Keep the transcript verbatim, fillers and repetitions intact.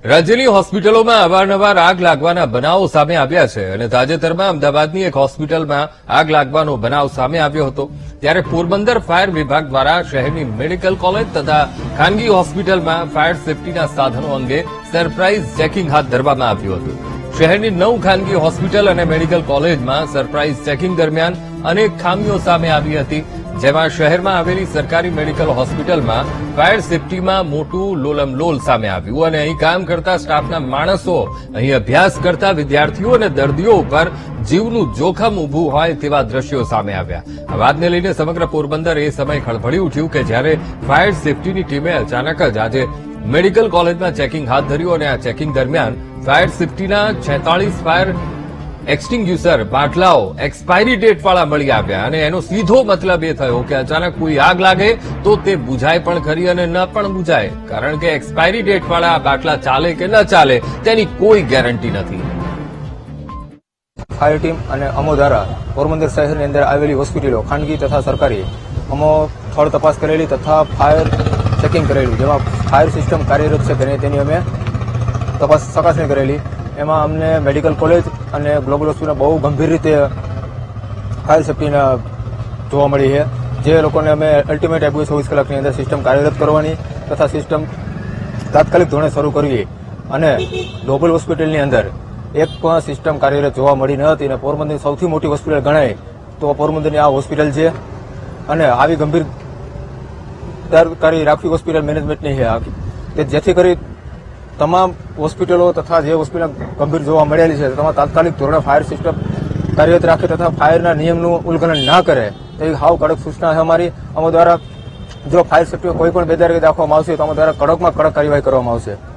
રાજ્યની હોસ્પિટલોમાં અવારનવાર આગ લાગવાના બનાવો સામે આવ્યા છે અને તાજેતરમાં અમદાવાદની એક હોસ્પિટલમાં આગ લાગવાનો બનાવ સામે આવ્યો હતો। ત્યારે પોરબંદર ફાયર વિભાગ દ્વારા શહેરની મેડિકલ કોલેજ તથા ખાનગી હોસ્પિટલમાં ફાયર સેફટીના સાધનો અંગે સરપ્રાઇઝ ચેકિંગ હાથ ધરવામાં આવ્યું હતું। શહેરની નવ ખાનગી હોસ્પિટલ અને મેડિકલ કોલેજમાં સરપ્રાઇઝ ચેકિંગ દરમિયાન અનેક ખામીઓ સામે આવી હતી, જેમાં શહેરમાં આવેલી સરકારી મેડિકલ હોસ્પિટલમાં ફાયર સેફટીમાં મોટું લોલમલોલ સામે આવ્યું અને અહીં કામ કરતા સ્ટાફના માણસો અહીં અભ્યાસ કરતા વિદ્યાર્થીઓ અને દર્દીઓ ઉપર જીવનું જોખમ ઉભું હોય તેવા દ્રશ્યો સામે આવ્યા। આ વાતને લઈને સમગ્ર પોરબંદર એ સમય ખળભળી ઉઠ્યું કે જ્યારે ફાયર સેફટીની ટીમે અચાનક જ આજે મેડિકલ કોલેજમાં ચેકિંગ હાથ ધર્યું અને આ ચેકિંગ દરમિયાન ફાયર સેફટીના છેતાલીસ ફાયર એક્સટિંગ્યુશર બાટલાઓ એક્સપાયરી ડેટ વાળા મળી આવ્યા અને એનો સીધો મતલબ એ થયો કે અચાનક કોઈ આગ લાગે તો તે બુઝાય પણ ખરી અને ન પણ બુઝાય, કારણ કે એક્સપાયરી ડેટ વાળા બાટલા ચાલે કે ન ચાલે તેની કોઈ ગેરંટી નથી। ફાયર ટીમ અને અમો દ્વારા પોરબંદર શહેરની અંદર આવેલી હોસ્પિટલો ખાનગી તથા સરકારી અમો સ્થળ તપાસ કરેલી તથા ફાયર ચેકિંગ કરેલી, જેમાં ફાયર સિસ્ટમ કાર્યરત છે તેની અમે તપાસ ચકાસણી કરેલી। એમાં અમને મેડિકલ કોલેજ અને ગ્લોબલ હોસ્પિટલ બહુ ગંભીર રીતે ફાયર સેફટીના જોવા મળી છે, જે લોકોને અમે અલ્ટિમેટ આપી ચોવીસ કલાકની અંદર સિસ્ટમ કાર્યરત કરવાની તથા સિસ્ટમ તાત્કાલિક ધોરણે શરૂ કરવી અને ગ્લોબલ હોસ્પિટલની અંદર એક પણ સિસ્ટમ કાર્યરત જોવા મળી ન હતી અને પોરબંદરની સૌથી મોટી હોસ્પિટલ ગણાય તો પોરબંદરની આ હોસ્પિટલ છે અને આવી ગંભીર દરકારી રાખવી હોસ્પિટલ મેનેજમેન્ટની છે કે જેથી કરી તમામ હોસ્પિટલો તથા જે હોસ્પિટલ ગંભીર જોવા મળેલી છે તેમાં તાત્કાલિક ધોરણે ફાયર સિસ્ટમ કાર્યરત રાખે તથા ફાયરના નિયમનું ઉલ્લંઘન ના કરે તેવી હાવ કડક સૂચના છે અમારી। અમારા દ્વારા જો ફાયર સેફટી કોઈ પણ બેદરકારી દાખવવામાં આવશે તો અમારા દ્વારા કડકમાં કડક કાર્યવાહી કરવામાં આવશે।